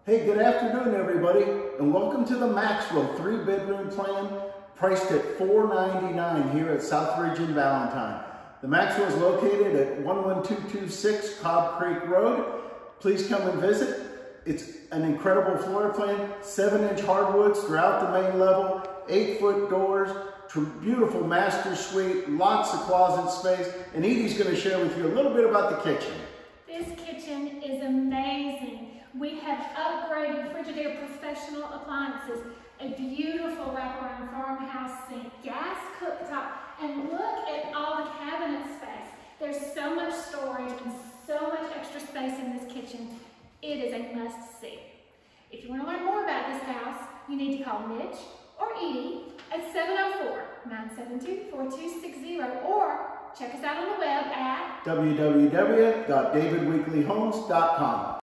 Hey, good afternoon, everybody, and welcome to the Maxwell 3-bedroom plan, priced at $499 here at SouthRidge in Valentine. The Maxwell is located at 11226 Cobb Creek Road. Please come and visit. It's an incredible floor plan, 7-inch hardwoods throughout the main level, 8-foot doors, beautiful master suite, lots of closet space, and Edie's going to share with you a little bit about the kitchen. This kitchen is amazing. We have upgraded Frigidaire professional appliances, a beautiful wraparound farmhouse sink, gas cooktop, and look at all the cabinet space. There's so much storage and so much extra space in this kitchen. It is a must-see. If you want to learn more about this house, you need to call Mitch or Edie at 704-972-4260 or check us out on the web at www.davidweekleyhomes.com.